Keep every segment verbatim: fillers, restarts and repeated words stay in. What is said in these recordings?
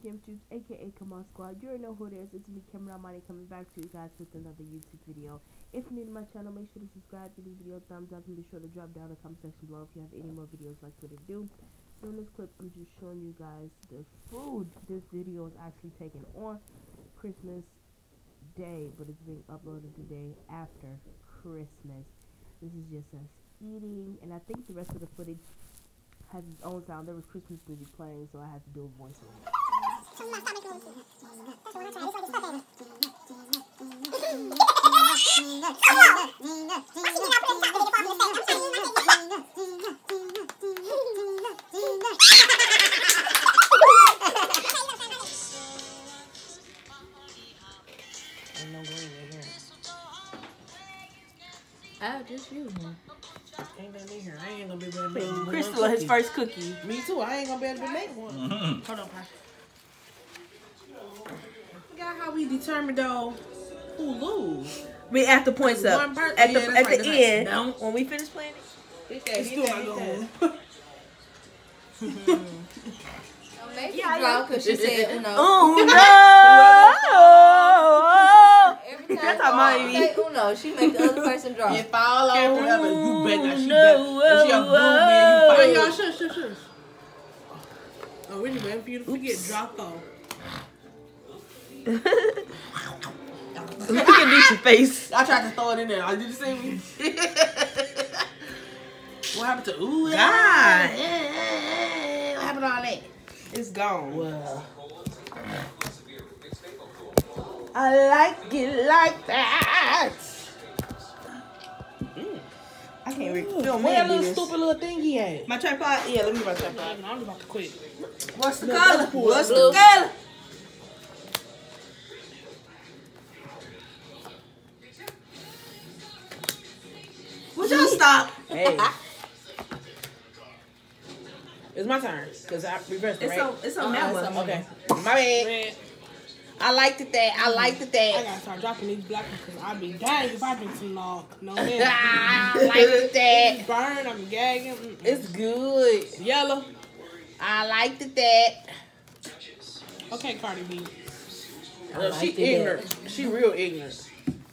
Kim Tubes, aka Kamal Squad. You already know who it is. It's me, Kim Ramani, coming back to you guys with another YouTube video. If you're new to my channel, make sure to subscribe, give this video a thumbs up, and be sure to drop down in the comment section below if you have any more videos like what to do. So in this clip, I'm just showing you guys the food this video is actually taken on Christmas Day, but it's being uploaded the day after Christmas. This is just us eating, and I think the rest of the footage has its own sound. There was Christmas music playing, so I had to do a voice over it. Oh, just you, man. Ain't that in here. I ain't gonna be able to make one. Crystal, his first cookie. Me too. I ain't gonna be able to make one. Mm-hmm. Hold on, Pastor. Forgot how we determined though who lose. We at the points up. One person- At the yeah, at that's right, the that's end, right. No. when we finish playing it. Hit that, It's hit still that, not hit going. Maybe Yeah, drunk because she said, Uno. Oh no! Every time That's how she mine say Uno, she make the other person drunk. If all over, you better not. She no, better. If she a oh, blue man, you oh. fight. Y'all, shush, shush, shush. Oh, really waiting for you to forget. Drop off. Look at Nisha's face. I tried to throw it in there. Did you see me? What happened to ooh? God. Yeah, yeah, yeah. What happened to all that? It's gone. Well, I like it like that. Mm. I can't really feel where that me. little stupid little thing he had? My tripod? Yeah, let me get my tripod. I'm about to quit. What's the Look, color? that's cool. What's Blue. the color? Would y'all stop? Hey. It's my turn, because I reversed it, It's right? on, it's on Uh-uh, that it's one. on Okay. My bad. Man, I liked it that. I liked it I that. gotta start dropping these black ones because I'd be dying if I drink too long. No man. I liked it that. Burn, I'm gagging. Mm-mm. It's good. Yellow. I liked it that. Okay, Cardi B. No, she liked it ignorant. She real ignorant.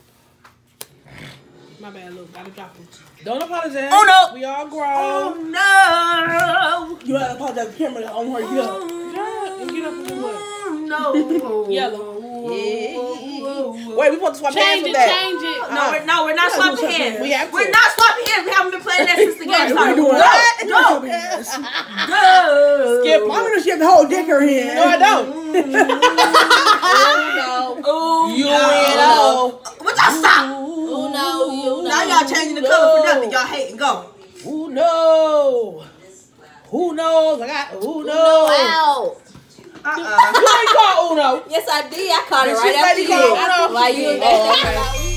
My bad, look. Gotta drop them. Don't apologize. Oh, no. We all grown. Oh no! You gotta apologize to the camera on her. Get up. Oh, Get up and do what? no! Yellow. Yeah. Wait, we want to swap hands Change with it, that. change it. No, we're, no, we're not Yeah, swapping we'll swap hands. hands. We have to. We're not swapping hands. We haven't been playing that since the game Right, started. we're doing What? that. No. Go. Skip. I mean, she have the whole dick in her hand. No, I don't. Uno. Oh, You no. know. Would y'all stop? Uno, you know. Now y'all changing the color for nothing. Y'all hating. Go. Who knows? Who knows? I got who Uno knows? out. Uh-uh. You ain't call Uno. Yes, I did. I caught it Did she right say after you you. called Uno? While you was Oh, okay. there.